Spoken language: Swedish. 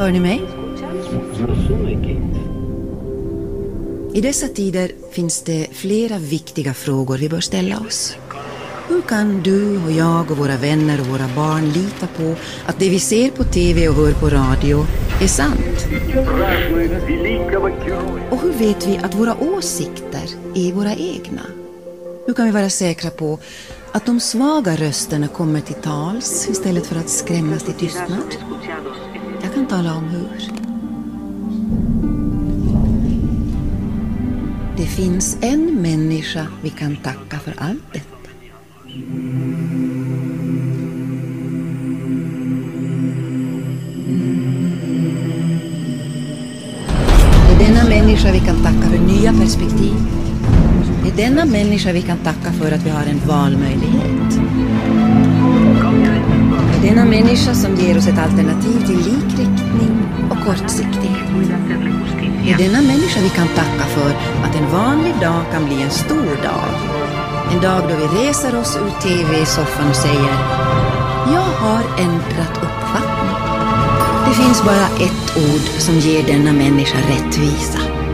Hör ni mig? I dessa tider finns det flera viktiga frågor vi bör ställa oss. Hur kan du och jag och våra vänner och våra barn lita på att det vi ser på tv och hör på radio är sant? Och hur vet vi att våra åsikter är våra egna? Hur kan vi vara säkra på att de svaga rösterna kommer till tals istället för att skrämmas till tystnad? Jag kan tala om hur. Det finns en människa vi kan tacka för allt detta. Det är denna människa vi kan tacka för nya perspektiv. Det är denna människa vi kan tacka för att vi har en valmöjlighet. Det är denna människa som ger oss ett alternativ till likriktning och kortsiktighet. Det är denna människa vi kan tacka för att en vanlig dag kan bli en stor dag. En dag då vi reser oss ur tv-soffan och säger: jag har ändrat uppfattning. Det finns bara ett ord som ger denna människa rättvisa.